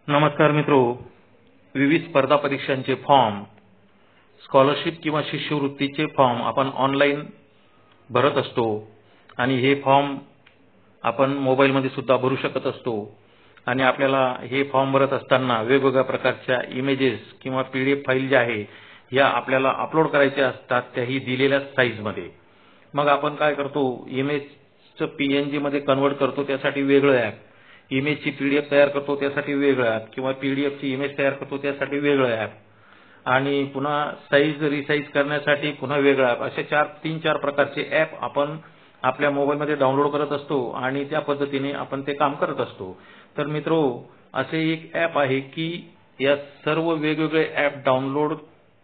नमस्कार मित्रो, विविध स्पर्धा परीक्षांचे फॉर्म, स्कॉलरशिप किंवा शिष्यवृत्तीचे फॉर्म आपण ऑनलाईन भरत असतो आणि हे फॉर्म आपण मोबाईलमध्ये सुद्धा भरू शकत असतो आणि आपल्याला हे फॉर्म भरत असताना वेगवेगळ्या प्रकारच्या इमेजेस किंवा पीडीएफ फाईल ज्या आहे या आपल्याला अपलोड करायच्या असतात, त्याही दिलेल्या साईजमध्ये. मग आपण काय करतो, इमेजचं पीएनजी मध्ये कन्वर्ट करतो, त्यासाठी वेगळं ॲप. इमेजची पीडीएफ तयार करतो त्यासाठी वेगळं ॲप किंवा पीडीएफची इमेज तयार करतो त्यासाठी वेगळं ॲप आणि पुन्हा साईज रिसाईज करण्यासाठी पुन्हा वेगळं ॲप. असे 3-4 प्रकारचे ॲप आपण आपल्या मोबाईलमध्ये डाउनलोड करत असतो आणि त्या पद्धतीने आपण ते काम करत असतो. तर मित्रो, असे एक ॲप आहे की या सर्व वेगवेगळे ॲप डाउनलोड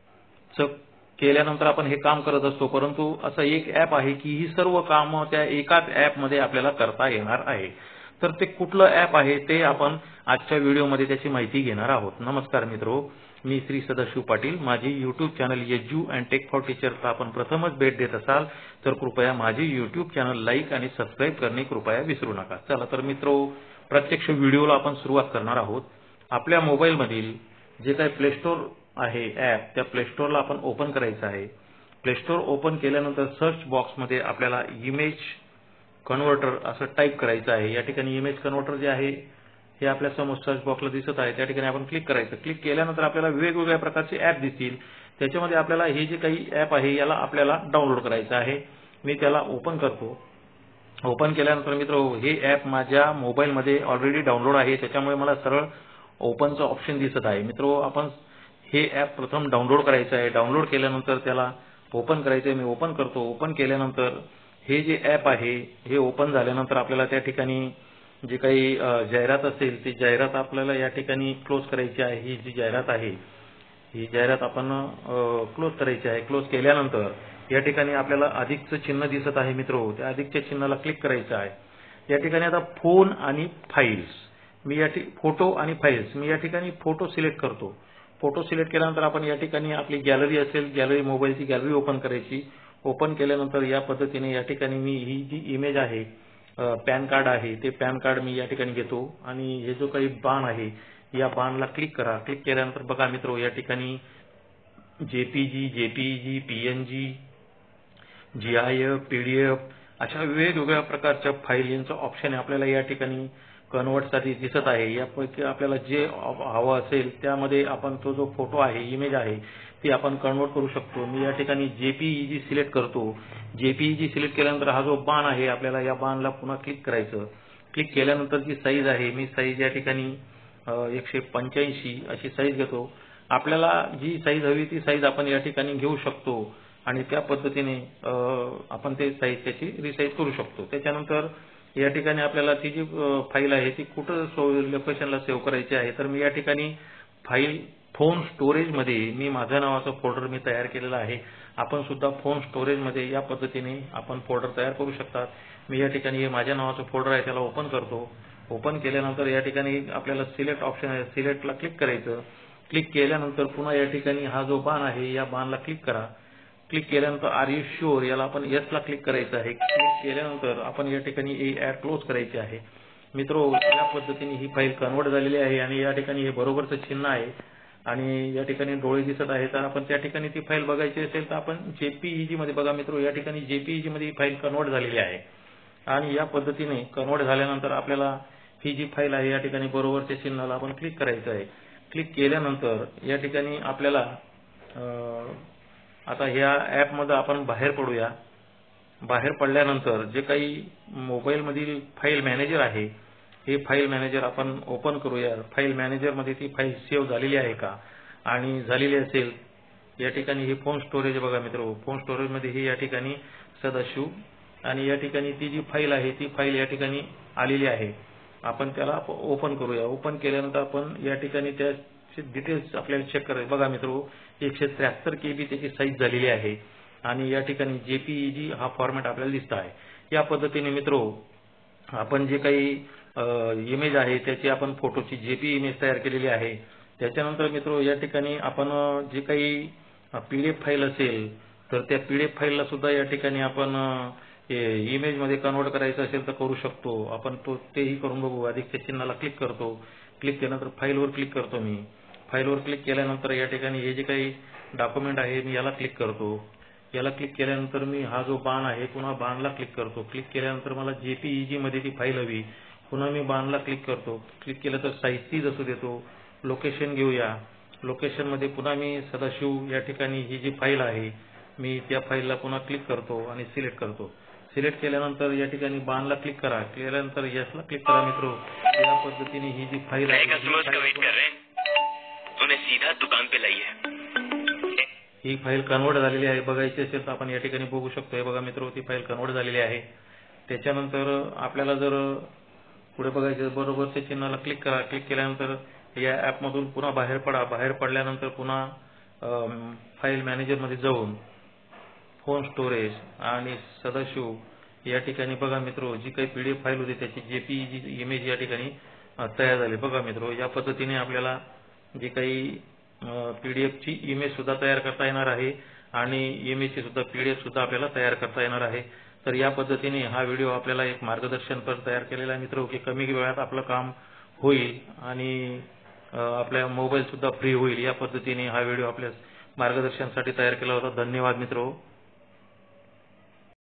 केल्यानंतर आपण हे काम करत असतो, परंतु असं एक ॲप आहे की ही सर्व कामं त्या एकाच ॲपमध्ये आपल्याला करता येणार आहे. तर ते कुठलं ॲप आहे ते आपण आजच्या व्हिडिओमध्ये त्याची माहिती घेणार आहोत. नमस्कार मित्रो, मी श्री सदाशिव पाटील. माझी YouTube channel edu and tech for टीचरला आपण प्रथमच भेट देत असाल तर कृपया माझे यूट्यूब चॅनल लाईक आणि सबस्क्राईब करणे कृपया विसरू नका. चला तर मित्रो, प्रत्यक्ष व्हिडिओला आपण सुरुवात करणार आहोत. आपल्या मोबाईलमधील जे काही प्ले स्टोअर आहे ॲप, त्या प्ले स्टोअरला आपण ओपन करायचं आहे. प्ले स्टोअर ओपन केल्यानंतर सर्च बॉक्समध्ये आपल्याला इमेज कन्व्हर्टर असं टाईप करायचं आहे. या ठिकाणी इमेज कन्व्हर्टर जे आहे हे आपल्या समोर सर्च बॉक्सला दिसत आहे, त्या ठिकाणी आपण क्लिक करायचं. क्लिक केल्यानंतर आपल्याला वेगवेगळ्या प्रकारचे ॲप दिसतील. त्याच्यामध्ये आपल्याला हे जे काही ॲप आहे याला आपल्याला डाउनलोड करायचं आहे. मी त्याला ओपन करतो. ओपन केल्यानंतर मित्रो, हे ॲप माझ्या मोबाईलमध्ये ऑलरेडी डाउनलोड आहे, त्याच्यामुळे मला सरळ ओपनचं ऑप्शन दिसत आहे. मित्रो, आपण हे ॲप प्रथम डाउनलोड करायचं आहे. डाउनलोड केल्यानंतर त्याला ओपन करायचं आहे. मी ओपन करतो. ओपन केल्यानंतर हे जे ॲप आहे हे ओपन झाल्यानंतर आपल्याला त्या ठिकाणी जे काही जाहिरात असेल ती जाहिरात आपल्याला या ठिकाणी क्लोज करायची आहे. ही जी जाहिरात आहे ही जाहिरात आपण क्लोज करायची आहे. क्लोज केल्यानंतर या ठिकाणी आपल्याला अधिकचं चिन्ह दिसत आहे मित्रो, त्या अधिकच्या चिन्हाला क्लिक करायचं आहे. या ठिकाणी आता फोन आणि फाईल्स, फोटो आणि फाईल्स, मी या ठिकाणी फोटो सिलेक्ट करतो. फोटो सिलेक्ट केल्यानंतर आपण या ठिकाणी आपली गॅलरी असेल, गॅलरी मोबाईलची गॅलरी ओपन करायची. ओपन केल्यानंतर या पद्धतीने या ठिकाणी मी ही जी इमेज आहे, पॅन कार्ड आहे, ते पॅन कार्ड मी या ठिकाणी घेतो आणि हे जो काही बाण आहे या बाणला क्लिक करा. क्लिक केल्यानंतर बघा मित्रो, या ठिकाणी जेपीजी, पीएनजी, जीआयएफ, पीडीएफ अशा वेगवेगळ्या प्रकारच्या फाईल यांचं ऑप्शन आपल्याला या ठिकाणी कन्वर्टसाठी दिसत आहे. यापैकी आपल्याला जे हवं असेल त्यामध्ये आपण तो जो फोटो आहे, इमेज आहे ती आपण कन्वर्ट करू शकतो. मी या ठिकाणी जेपीईजी सिलेक्ट करतो. जेपीईजी सिलेक्ट केल्यानंतर हा जो बाण आहे आपल्याला या बाणला पुन्हा क्लिक करायचं. क्लिक केल्यानंतर जी साईज आहे, मी साईज या ठिकाणी 185 अशी साईज घेतो. आपल्याला जी साईज हवी ती साईज आपण या ठिकाणी घेऊ शकतो आणि त्या पद्धतीने आपण ते साईज त्याची रिसाईज करू शकतो. त्याच्यानंतर या ठिकाणी आपल्याला ती जी फाईल आहे ती कुठं लोकेशनला सेव्ह करायची आहे, तर मी या ठिकाणी फाईल फोन स्टोरेजमध्ये मी माझ्या नावाचा फोल्डर मी तयार केलेला आहे. आपण सुद्धा फोन स्टोरेजमध्ये या पद्धतीने आपण फोल्डर तयार करू शकतात. मी या ठिकाणी हे माझ्या नावाचं फोल्डर आहे त्याला ओपन करतो. ओपन केल्यानंतर या ठिकाणी आपल्याला सिलेक्ट ऑप्शन आहे, सिलेक्टला क्लिक करायचं. क्लिक केल्यानंतर पुन्हा या ठिकाणी हा जो बाण आहे या बाणला क्लिक करा. क्लिक केल्यानंतर आर यू शुअर याला आपण येसला क्लिक करायचं आहे. क्लिक केल्यानंतर आपण या ठिकाणी ही ॲड क्लोज करायची आहे. मित्रो, या पद्धतीने ही फाईल कन्वर्ट झालेली आहे आणि या ठिकाणी हे बरोबरचं चिन्ह आहे आणि या ठिकाणी डोळे दिसत आहे. तर आपण त्या ठिकाणी ती फाईल बघायची असेल तर आपण जेपीईजी मध्ये बघा मित्रो, या ठिकाणी जेपीईजी मध्ये ही फाईल कन्वर्ट झालेली आहे आणि या पद्धतीने कन्वर्ट झाल्यानंतर आपल्याला ही जी फाईल आहे या ठिकाणी बरोबरच्या चिन्हाला आपण क्लिक करायचं आहे. क्लिक केल्यानंतर या ठिकाणी आपल्याला आता ह्या ॲपमध्ये आपण बाहेर पडूया. बाहेर पडल्यानंतर जे काही मोबाईलमधील फाईल मॅनेजर आहे हे फाईल मॅनेजर आपण ओपन करूया. फाईल मॅनेजरमध्ये ती फाईल सेव्ह झालेली आहे का, आणि झालेली असेल या ठिकाणी हे फोन स्टोरेज बघा मित्र, फोन स्टोरेजमध्ये ही या ठिकाणी सदाशिव आणि या ठिकाणी ती जी फाईल आहे ती फाईल या ठिकाणी आलेली आहे. आपण त्याला ओपन करूया. ओपन केल्यानंतर आपण या ठिकाणी त्याचे डिटेल्स आपल्याला चेक करायचे. बघा मित्रो, 173 KB त्याची साईज झालेली आहे आणि या ठिकाणी जेपीईजी हा फॉर्मॅट आपल्याला दिसत आहे. या पद्धतीने मित्रो आपण जे काही इमेज आहे त्याची आपण फोटोची जेपी इमेज तयार केलेली आहे. त्याच्यानंतर मित्रो या ठिकाणी आपण जे काही पीडीएफ फाईल असेल तर त्या पीडीएफ फाईलला सुद्धा या ठिकाणी आपण इमेज मध्ये कन्वर्ट करायचं असेल तर करू शकतो आपण, तेही करून बघू. अधिकच्या चिन्हाला क्लिक करतो. क्लिक केल्यानंतर फाईलवर क्लिक करतो. मी फाईलवर क्लिक केल्यानंतर या ठिकाणी हे जे काही डॉक्युमेंट आहे मी याला क्लिक करतो. याला क्लिक केल्यानंतर मी हा जो बाण आहे पुन्हा बाणला क्लिक करतो. क्लिक केल्यानंतर मला JPEG मध्ये ती फाईल हवी. पुन्हा मी बाणला क्लिक करतो. क्लिक केलं तर साईज तीच असू देतो. लोकेशन घेऊया. लोकेशन मध्ये पुन्हा मी सदाशिव या ठिकाणी ही जी फाईल आहे मी त्या फाईलला पुन्हा क्लिक करतो आणि सिलेक्ट करतो. सिलेक्ट केल्यानंतर या ठिकाणी बाणला क्लिक करा. केल्यानंतर यसला क्लिक करा मित्रो. या पद्धतीने ही जी फाईल आहे सीधा दुकान पे लाइए. ही फाईल कन्वर्ट झालेली आहे. बघायची असेल तर आपण या ठिकाणी बघू शकतो. हे बघा मित्रो, ती फाईल कन्वर्ट झालेली आहे. त्याच्यानंतर आपल्याला जर पुढे बघायचं बरोबरच्या चिन्हाला क्लिक करा. क्लिक केल्यानंतर या ॲपमधून पुन्हा बाहेर पडा. बाहेर पडल्यानंतर पुन्हा फाईल मॅनेजरमध्ये जाऊन फोन स्टोरेज आणि सदाशिव या ठिकाणी बघा मित्रो, जी काही PDF फाईल होती त्याची JPEG इमेज या ठिकाणी तयार झाली. बघा मित्रो, या पद्धतीने आपल्याला जे काही PDF ची इमेज सुद्धा तयार करता येणार आहे आणि इमेजची सुद्धा PDF सुद्धा आपल्याला तयार करता येणार आहे. तर या पद्धतीने हा व्हिडिओ आपल्याला एक मार्गदर्शनपर तयार केलेला आहे मित्रो, की कमी वेळात आपलं काम होईल आणि आपल्या मोबाईल सुद्धा फ्री होईल. या पद्धतीने हा व्हिडिओ आपल्या मार्गदर्शनासाठी तयार केला होता. धन्यवाद मित्रो.